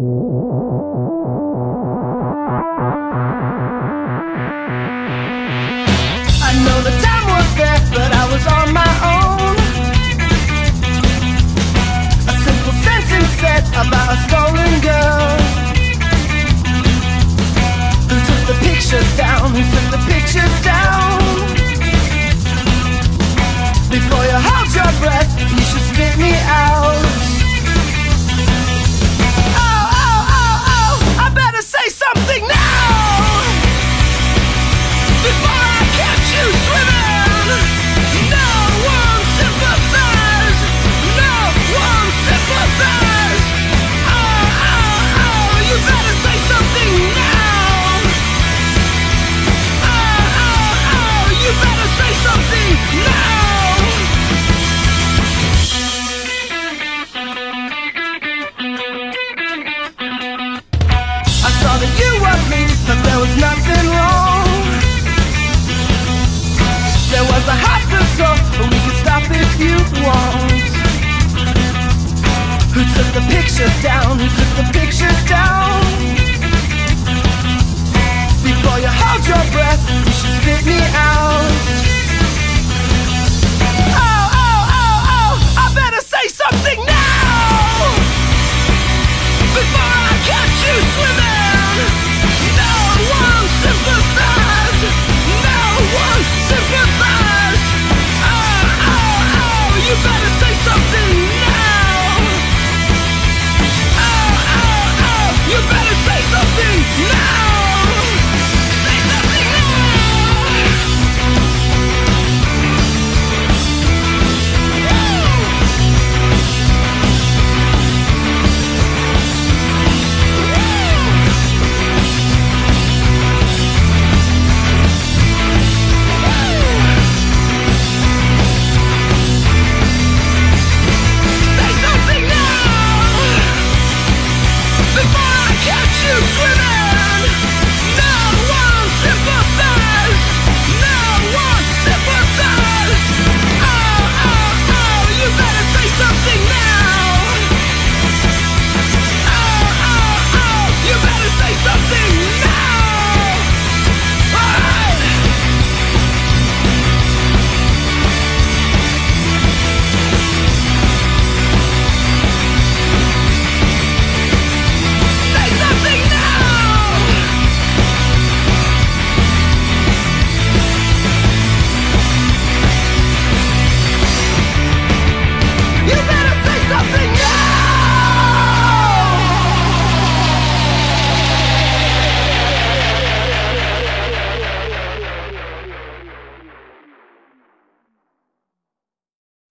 I know the time was there, but I was on my own. A simple sentence said about a stolen girl. Who took the pictures down? Who took the pictures down? Before you hold your breath, you should spit me out. Something now before I catch you swimming. No one sympathizes. No one sympathizes. Oh, oh, oh, you better say something now. Oh, oh, oh, you better say something now. I saw that you were pleased, but there was nothing wrong. There was a hospital, but we could stop if you want. Who took the pictures down? Who took the pictures